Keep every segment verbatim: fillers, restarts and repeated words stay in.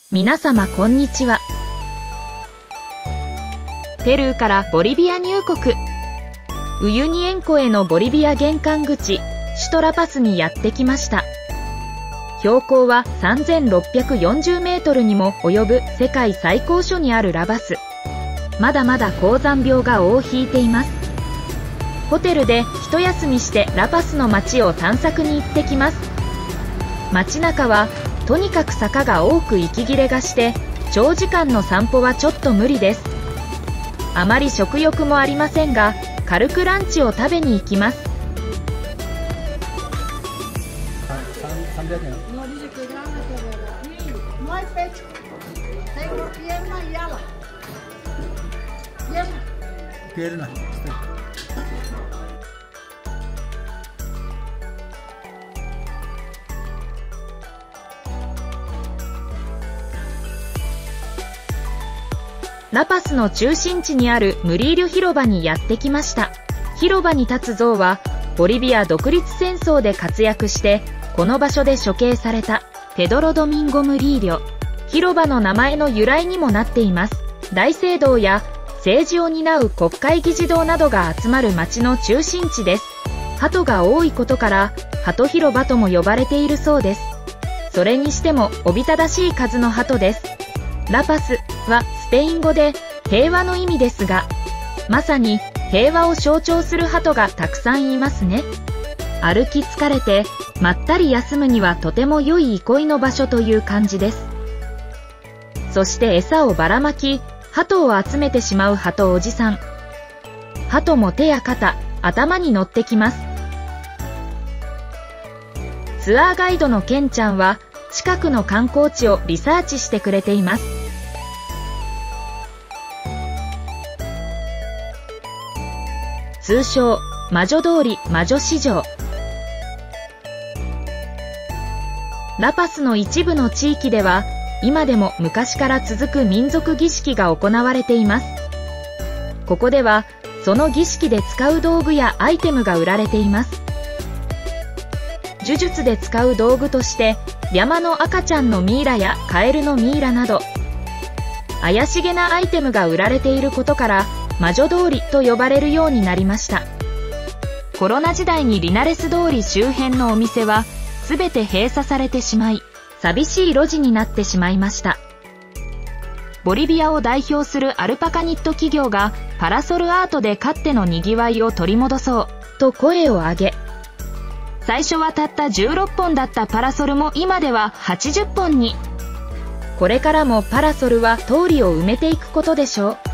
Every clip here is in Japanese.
皆様こんにちは。ペルーからボリビア入国。ウユニ塩湖へのボリビア玄関口、首都ラパスにやってきました。標高はさんぜんろっぴゃくよんじゅうメートルにも及ぶ世界最高所にあるラバス。まだまだ高山病が尾を引いています。ホテルで一休みしてラパスの街を探索に行ってきます。街中はとにかく坂が多く息切れがして長時間の散歩はちょっと無理です。あまり食欲もありませんが軽くランチを食べに行きます。ラパスの中心地にあるムリーリョ広場にやってきました。広場に立つ像はボリビア独立戦争で活躍してこの場所で処刑されたペドロ・ドミンゴ・ムリーリョ。広場の名前の由来にもなっています。大聖堂や政治を担う国会議事堂などが集まる町の中心地です。鳩が多いことから鳩広場とも呼ばれているそうです。それにしてもおびただしい数の鳩です。ラパスはスペイン語で平和の意味ですが、まさに平和を象徴する鳩がたくさんいますね。歩き疲れてまったり休むにはとても良い憩いの場所という感じです。そして餌をばらまき、鳩を集めてしまう鳩おじさん。鳩も手や肩、頭に乗ってきます。ツアーガイドのケンちゃんは近くの観光地をリサーチしてくれています。通称魔女通り魔女市場。ラパスの一部の地域では今でも昔から続く民族儀式が行われています。ここではその儀式で使う道具やアイテムが売られています。呪術で使う道具として山の赤ちゃんのミイラやカエルのミイラなど怪しげなアイテムが売られていることから魔女通りと呼ばれるようになりました。コロナ時代にリナレス通り周辺のお店は全て閉鎖されてしまい、寂しい路地になってしまいました。ボリビアを代表するアルパカニット企業がパラソルアートでかつてのにぎわいを取り戻そうと声を上げ、最初はたったじゅうろっぽんだったパラソルも今でははちじゅっぽんに。これからもパラソルは通りを埋めていくことでしょう。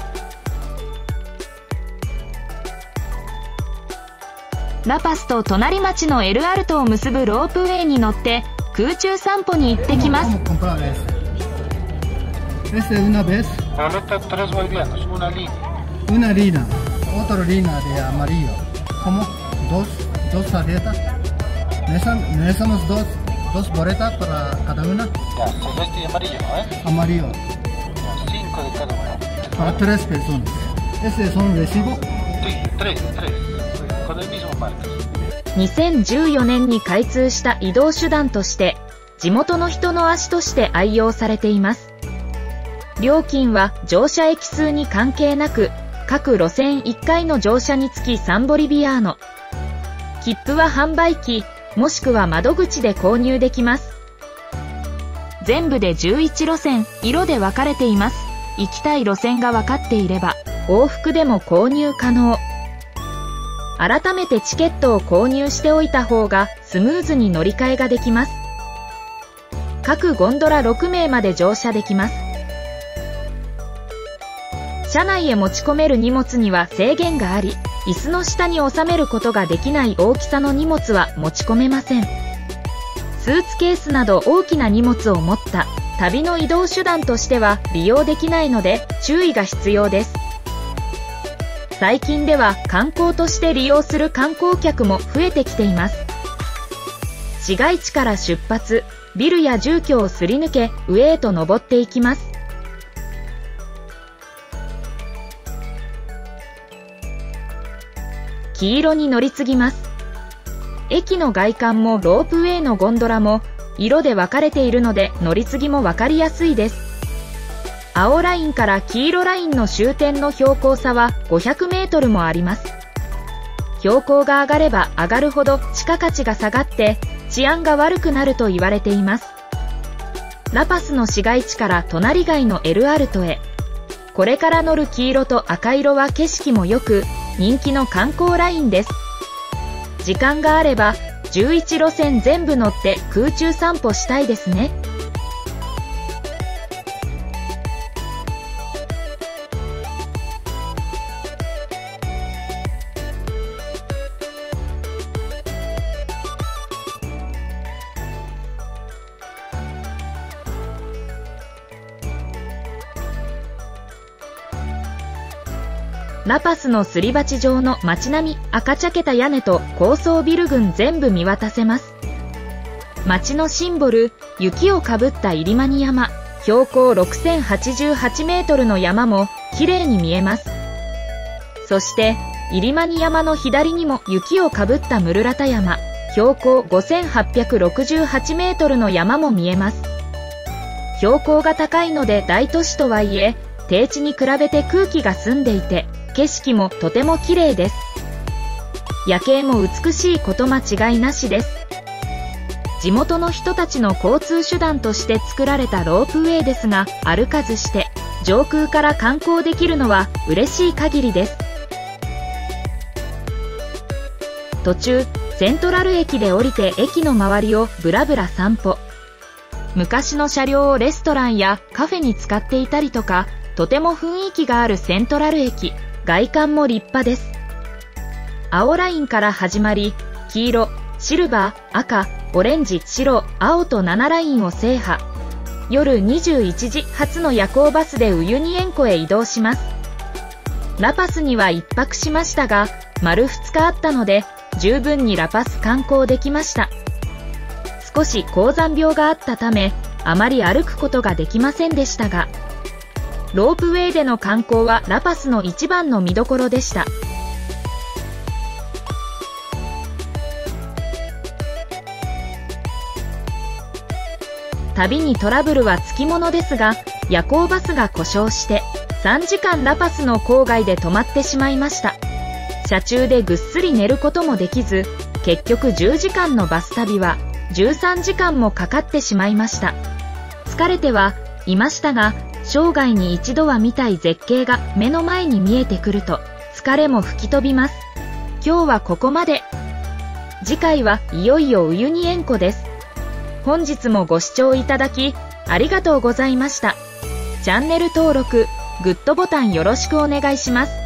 ラパスと隣町のエルアルトを結ぶロープウェイに乗って空中散歩に行ってきます。にせんじゅうよねんに開通した移動手段として地元の人の足として愛用されています。料金は乗車駅数に関係なく各路線いっかいの乗車につきさんボリビアーノ。切符は販売機もしくは窓口で購入できます。全部でじゅういち路線、色で分かれています。行きたい路線が分かっていれば往復でも購入可能。改めてチケットを購入しておいた方がスムーズに乗り換えができます。各ゴンドラろくめいまで乗車できます。車内へ持ち込める荷物には制限があり、椅子の下に収めることができない大きさの荷物は持ち込めません。スーツケースなど大きな荷物を持った旅の移動手段としては利用できないので注意が必要です。最近では観光として利用する観光客も増えてきています。市街地から出発、ビルや住居をすり抜け上へと登っていきます。黄色に乗り継ぎます。駅の外観もロープウェイのゴンドラも色で分かれているので乗り継ぎも分かりやすいです。青ラインから黄色ラインの終点の標高差はごひゃくメートルもあります。標高が上がれば上がるほど地価価値が下がって治安が悪くなると言われています。ラパスの市街地から隣街のエルアルトへ。これから乗る黄色と赤色は景色も良く、人気の観光ラインです。時間があれば、じゅういち路線全部乗って空中散歩したいですね。ラパスのすり鉢状の街並み、赤茶けた屋根と高層ビル群全部見渡せます。街のシンボル、雪をかぶったイリマニ山、標高ろくせんはちじゅうはちメートルの山も綺麗に見えます。そして、イリマニ山の左にも雪をかぶったムルラタ山、標高ごせんはっぴゃくろくじゅうはちメートルの山も見えます。標高が高いので大都市とはいえ、低地に比べて空気が澄んでいて、景色もとても綺麗です。夜景も美しいこと間違いなしです。地元の人たちの交通手段として作られたロープウェイですが、歩かずして上空から観光できるのは嬉しい限りです。途中、セントラル駅で降りて駅の周りをブラブラ散歩。昔の車両をレストランやカフェに使っていたりとか、とても雰囲気があるセントラル駅。外観も立派です。青ラインから始まり、黄色、シルバー、赤、オレンジ、白、青とななラインを制覇。夜にじゅういちじ発の夜行バスでウユニ塩湖へ移動します。ラパスにはいっぱくしましたが、丸ふつかあったので、十分にラパス観光できました。少し高山病があったため、あまり歩くことができませんでしたが、ロープウェイでの観光はラパスの一番の見どころでした。旅にトラブルはつきものですが、夜行バスが故障してさんじかんラパスの郊外で止まってしまいました。車中でぐっすり寝ることもできず、結局じゅうじかんのバス旅はじゅうさんじかんもかかってしまいました。疲れてはいましたが、生涯に一度は見たい絶景が目の前に見えてくると疲れも吹き飛びます。今日はここまで。次回はいよいよウユニ塩湖です。本日もご視聴いただきありがとうございました。チャンネル登録、グッドボタンよろしくお願いします。